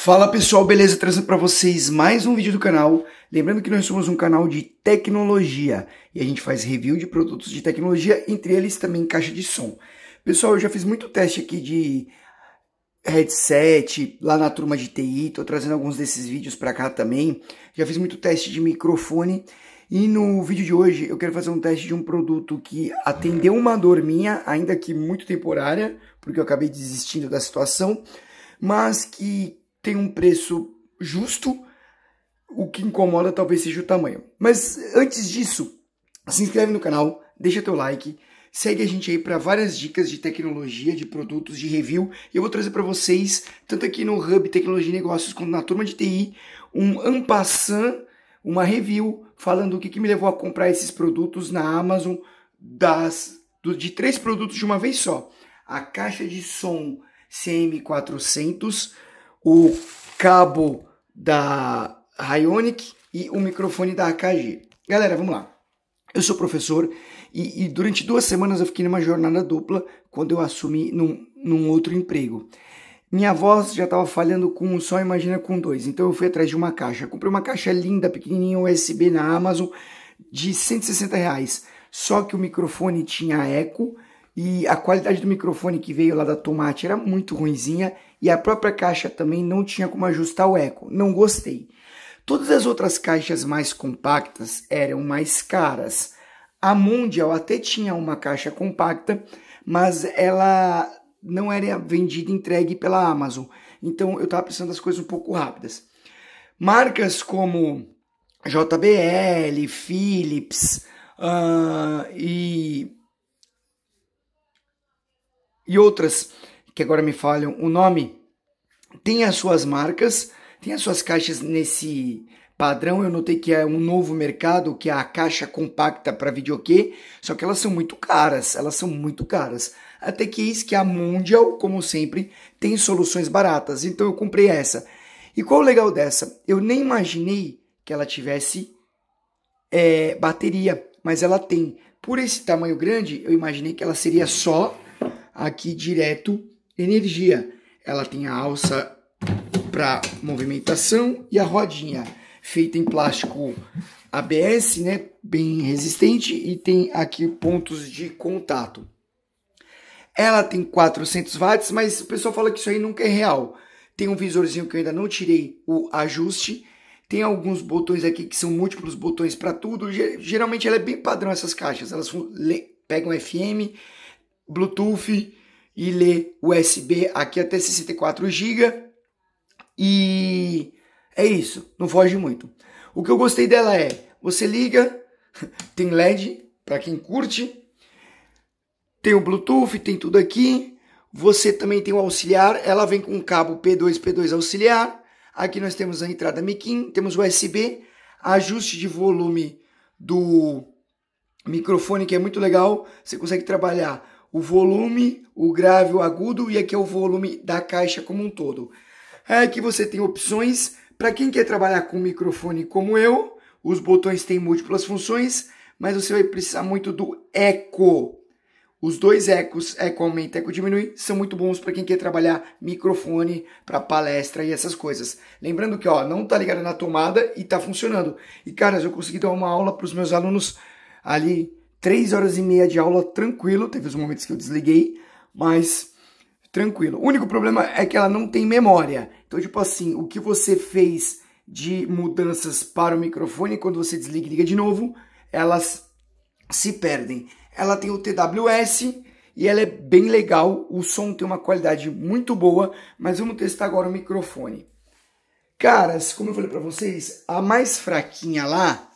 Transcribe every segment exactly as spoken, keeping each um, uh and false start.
Fala pessoal, beleza? Trazendo para vocês mais um vídeo do canal. Lembrando que nós somos um canal de tecnologia e a gente faz review de produtos de tecnologia, entre eles também caixa de som. Pessoal, eu já fiz muito teste aqui de headset lá na turma de T I, tô trazendo alguns desses vídeos para cá também. Já fiz muito teste de microfone e no vídeo de hoje eu quero fazer um teste de um produto que atendeu uma dor minha, ainda que muito temporária, porque eu acabei desistindo da situação, mas que tem um preço justo. O que incomoda talvez seja o tamanho. Mas antes disso, se inscreve no canal, deixa teu like, segue a gente aí para várias dicas de tecnologia, de produtos, de review. E eu vou trazer para vocês, tanto aqui no Hub Tecnologia e Negócios, quanto na turma de T I, um en passant, uma review, falando o que, que me levou a comprar esses produtos na Amazon, das, do, de três produtos de uma vez só. A caixa de som C M quatrocentos, o cabo da Ionic e o microfone da A K G. Galera, vamos lá. Eu sou professor e, e durante duas semanas eu fiquei numa jornada dupla quando eu assumi num, num outro emprego. Minha voz já estava falhando com um só, imagina com dois. Então eu fui atrás de uma caixa. Comprei uma caixa linda, pequenininha, U S B na Amazon, de cento e sessenta reais. Só que o microfone tinha eco e a qualidade do microfone que veio lá da Tomate era muito ruinzinha e a própria caixa também não tinha como ajustar o eco. Não gostei. Todas as outras caixas mais compactas eram mais caras. A Mondial até tinha uma caixa compacta, mas ela não era vendida e entregue pela Amazon. Então eu estava precisando das coisas um pouco rápidas. Marcas como J B L, Philips uh, e... e outras que agora me falham o nome, tem as suas marcas, tem as suas caixas nesse padrão. Eu notei que é um novo mercado, que é a caixa compacta para videokê, só que elas são muito caras, elas são muito caras. Até que eis que a Mondial, como sempre, tem soluções baratas, então eu comprei essa. E qual o legal dessa? Eu nem imaginei que ela tivesse é, bateria, mas ela tem. Por esse tamanho grande, eu imaginei que ela seria só aqui direto energia. Ela tem a alça para movimentação e a rodinha feita em plástico A B S, né, bem resistente, e tem aqui pontos de contato. Ela tem quatrocentos watts, mas o pessoal fala que isso aí nunca é real. Tem um visorzinho que eu ainda não tirei o ajuste. Tem alguns botões aqui que são múltiplos botões para tudo. Geralmente ela é bem padrão, essas caixas. Elas pegam F M, Bluetooth e lê U S B aqui até sessenta e quatro gigas. E é isso, não foge muito. O que eu gostei dela é, você liga, tem L E D para quem curte, tem o Bluetooth, tem tudo aqui. Você também tem o auxiliar, ela vem com um cabo P dois P dois auxiliar. Aqui nós temos a entrada mic-in, temos o U S B, ajuste de volume do microfone, que é muito legal. Você consegue trabalhar o volume, o grave, o agudo, e aqui é o volume da caixa como um todo. Aqui você tem opções para quem quer trabalhar com microfone como eu. Os botões têm múltiplas funções, mas você vai precisar muito do eco. Os dois ecos, eco aumenta, eco diminui, são muito bons para quem quer trabalhar microfone para palestra e essas coisas. Lembrando que ó, não está ligado na tomada e está funcionando. E caras, eu consegui dar uma aula para os meus alunos ali, três horas e meia de aula tranquilo. Teve os momentos que eu desliguei, mas tranquilo. O único problema é que ela não tem memória. Então, tipo assim, o que você fez de mudanças para o microfone, quando você desliga e liga de novo, elas se perdem. Ela tem o T W S e ela é bem legal. O som tem uma qualidade muito boa, mas vamos testar agora o microfone. Caras, como eu falei para vocês, a mais fraquinha lá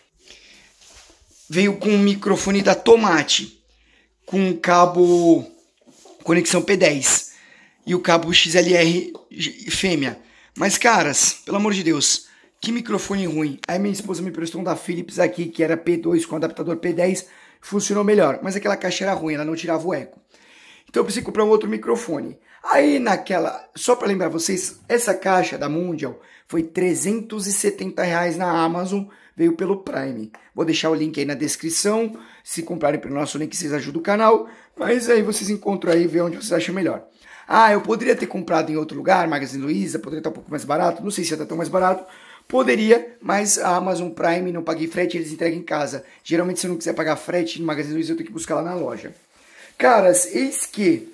veio com o microfone da Tomate, com cabo conexão P dez e o cabo X L R fêmea. Mas caras, pelo amor de Deus, que microfone ruim. Aí minha esposa me prestou um da Philips aqui, que era P dois com adaptador P dez, funcionou melhor, mas aquela caixa era ruim, ela não tirava o eco. Então eu precisei comprar um outro microfone. Aí naquela, só para lembrar vocês, essa caixa da Mondial foi trezentos e setenta reais na Amazon, veio pelo Prime. Vou deixar o link aí na descrição, se comprarem pelo nosso link vocês ajudam o canal, mas aí vocês encontram aí e vê onde vocês acham melhor. Ah, eu poderia ter comprado em outro lugar, Magazine Luiza, poderia estar um pouco mais barato, não sei se ia estar tão mais barato. Poderia, mas a Amazon Prime não paguei frete, eles entregam em casa. Geralmente, se eu não quiser pagar frete no Magazine Luiza, eu tenho que buscar lá na loja. Caras, eis que,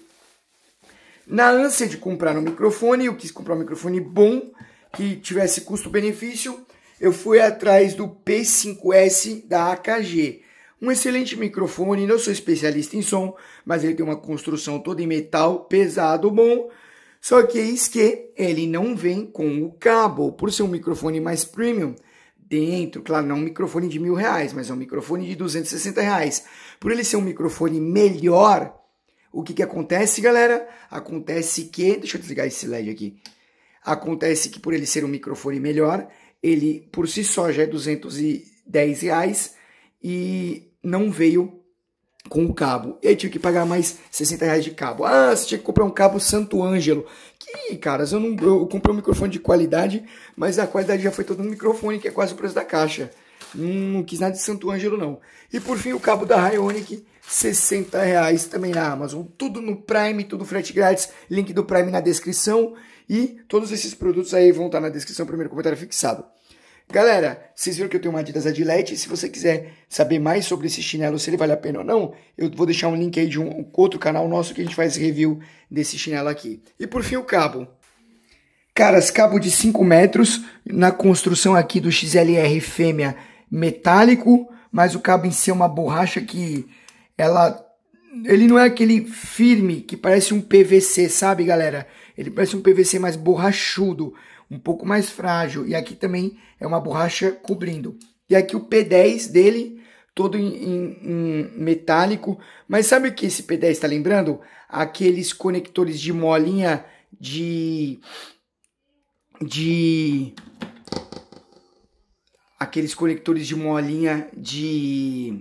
na ânsia de comprar um microfone, eu quis comprar um microfone bom, que tivesse custo-benefício, eu fui atrás do P cinco S da A K G. Um excelente microfone, não sou especialista em som, mas ele tem uma construção toda em metal, pesado, bom. Só que eis que ele não vem com o cabo, por ser um microfone mais premium, dentro, claro, não é um microfone de mil reais, mas é um microfone de duzentos e sessenta reais. Por ele ser um microfone melhor, o que que acontece, galera? Acontece que, deixa eu desligar esse L E D aqui. Acontece que por ele ser um microfone melhor, ele por si só já é duzentos e dez reais e não veio com o cabo. E aí tive que pagar mais sessenta reais de cabo. Ah, você tinha que comprar um cabo Santo Ângelo. Que, caras, eu, não, eu comprei um microfone de qualidade, mas a qualidade já foi toda no microfone, que é quase o preço da caixa. Hum, não quis nada de Santo Ângelo, não. E por fim, o cabo da Ionic, sessenta reais também na Amazon. Tudo no Prime, tudo frete grátis. Link do Prime na descrição. E todos esses produtos aí vão estar na descrição, primeiro comentário fixado. Galera, vocês viram que eu tenho uma Adidas Adilete. Se você quiser saber mais sobre esse chinelo, se ele vale a pena ou não, eu vou deixar um link aí de um outro canal nosso que a gente faz review desse chinelo aqui. E por fim o cabo. Caras, cabo de cinco metros, na construção aqui do X L R fêmea metálico, mas o cabo em si é uma borracha que ela... Ele não é aquele firme que parece um P V C, sabe, galera? Ele parece um P V C mais borrachudo, um pouco mais frágil. E aqui também é uma borracha cobrindo. E aqui o P dez dele, todo em, em, em metálico. Mas sabe o que esse P dez está lembrando? Aqueles conectores de molinha de... de... Aqueles conectores de molinha de...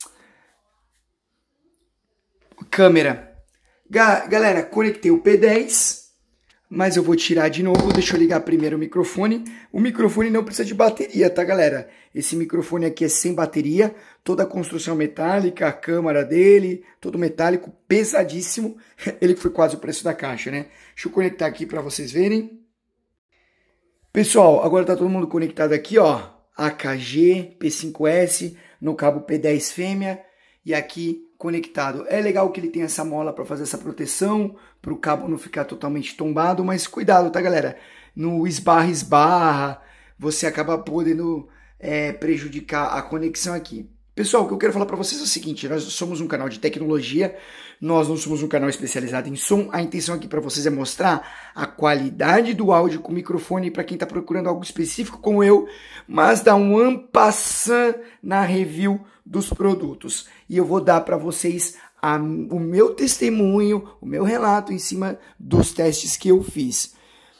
câmera. Ga galera, conectei o P dez, mas eu vou tirar de novo. Deixa eu ligar primeiro o microfone. O microfone não precisa de bateria, tá, galera? Esse microfone aqui é sem bateria, toda a construção metálica, a câmera dele, todo metálico, pesadíssimo. Ele foi quase o preço da caixa, né? Deixa eu conectar aqui para vocês verem. Pessoal, agora tá todo mundo conectado aqui, ó. A K G, P cinco S, no cabo P dez fêmea e aqui conectado. É legal que ele tem essa mola para fazer essa proteção, para o cabo não ficar totalmente tombado, mas cuidado, tá, galera? No esbarra, esbarra, você acaba podendo é, prejudicar a conexão aqui. Pessoal, o que eu quero falar para vocês é o seguinte, nós somos um canal de tecnologia, nós não somos um canal especializado em som, a intenção aqui para vocês é mostrar a qualidade do áudio com o microfone para quem está procurando algo específico como eu, mas dar um ampassant na review dos produtos. E eu vou dar para vocês a, o meu testemunho, o meu relato em cima dos testes que eu fiz.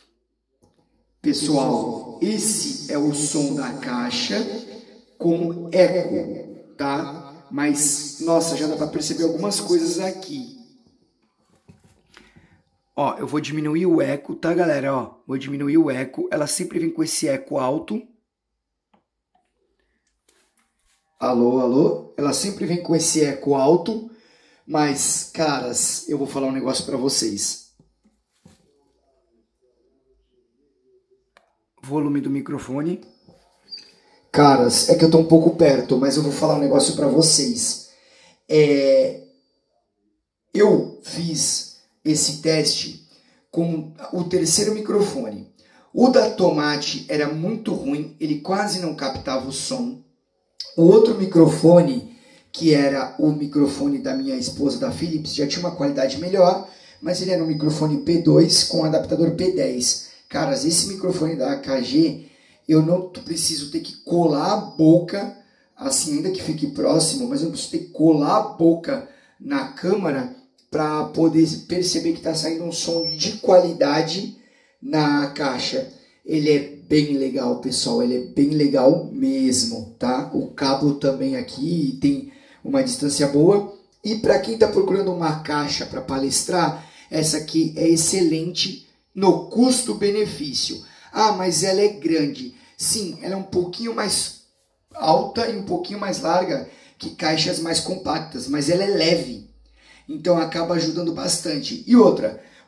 Pessoal, esse é o som da caixa com eco, tá? Mas, nossa, já dá para perceber algumas coisas aqui. Ó, eu vou diminuir o eco, tá, galera? Ó, vou diminuir o eco. Ela sempre vem com esse eco alto. Alô, alô? Ela sempre vem com esse eco alto. Mas, caras, eu vou falar um negócio para vocês. Volume do microfone. Caras, é que eu tô um pouco perto, mas eu vou falar um negócio pra vocês. É... Eu fiz esse teste com o terceiro microfone. O da Tomate era muito ruim, ele quase não captava o som. O outro microfone, que era o microfone da minha esposa, da Philips, já tinha uma qualidade melhor, mas ele era um microfone P dois com adaptador P dez. Caras, esse microfone da A K G... eu não preciso ter que colar a boca, assim, ainda que fique próximo, mas eu não preciso ter que colar a boca na câmera para poder perceber que está saindo um som de qualidade na caixa. Ele é bem legal, pessoal, ele é bem legal mesmo, tá? O cabo também aqui tem uma distância boa. E para quem está procurando uma caixa para palestrar, essa aqui é excelente no custo-benefício. Ah, mas ela é grande. Sim, ela é um pouquinho mais alta e um pouquinho mais larga que caixas mais compactas, mas ela é leve. Então acaba ajudando bastante. E outra,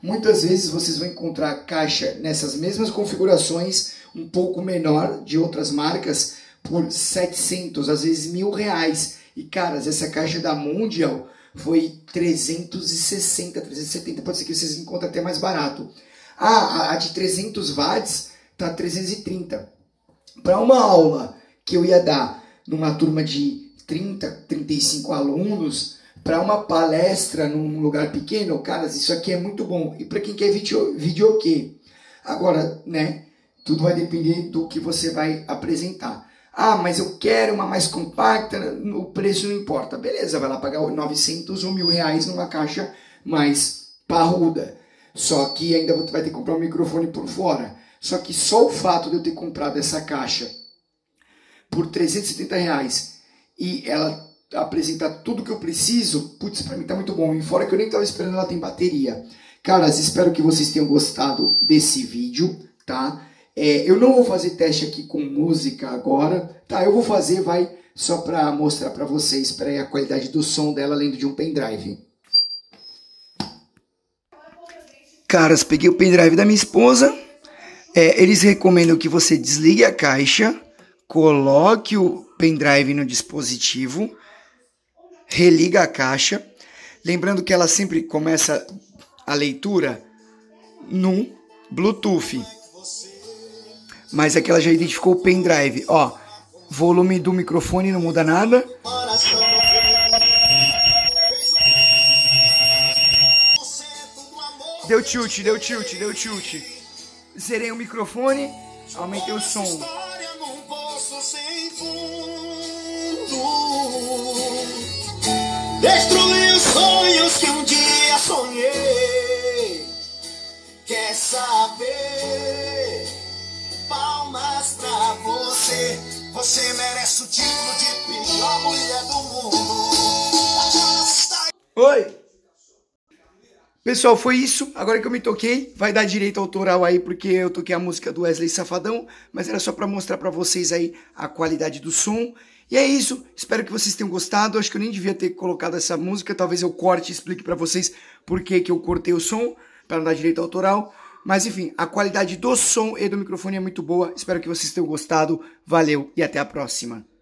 Muitas vezes vocês vão encontrar caixa nessas mesmas configurações, um pouco menor, de outras marcas, por setecentos, às vezes mil reais. E caras, essa caixa da Mondial foi trezentos e sessenta, trezentos e setenta, pode ser que vocês encontrem até mais barato. Ah, a de trezentos watts tá trezentos e trinta. Para uma aula que eu ia dar numa turma de trinta, trinta e cinco alunos, para uma palestra num lugar pequeno, caras, isso aqui é muito bom. E para quem quer vídeo, vídeo o quê? Agora, né, tudo vai depender do que você vai apresentar. Ah, mas eu quero uma mais compacta, o preço não importa. Beleza, vai lá pagar novecentos ou mil reais numa caixa mais parruda. Só que ainda vai ter que comprar um microfone por fora. Só que só o fato de eu ter comprado essa caixa por trezentos e setenta reais e ela apresentar tudo que eu preciso, putz, pra mim tá muito bom. E fora que eu nem tava esperando, ela tem bateria. Caras, espero que vocês tenham gostado desse vídeo, tá? É, eu não vou fazer teste aqui com música agora, tá? Eu vou fazer, vai, só pra mostrar pra vocês, pra a qualidade do som dela, além de um pendrive. Caras, peguei o pendrive da minha esposa. É, eles recomendam que você desligue a caixa, coloque o pendrive no dispositivo, religa a caixa. Lembrando que ela sempre começa a leitura no Bluetooth. Mas aqui ela já identificou o pendrive. Ó, volume do microfone não muda nada. Deu tilt, deu tilt, deu tilt. Zerei o microfone, aumentei o som. Destruí os sonhos que um dia sonhei. Quer saber? Palmas pra você. Você merece o título de pior mulher do mundo. Oi! Pessoal, foi isso. Agora que eu me toquei, vai dar direito autoral aí, porque eu toquei a música do Wesley Safadão, mas era só pra mostrar pra vocês aí a qualidade do som. E é isso. Espero que vocês tenham gostado. Acho que eu nem devia ter colocado essa música. Talvez eu corte e explique pra vocês por que que eu cortei o som, pra não dar direito autoral. Mas enfim, a qualidade do som e do microfone é muito boa. Espero que vocês tenham gostado. Valeu e até a próxima.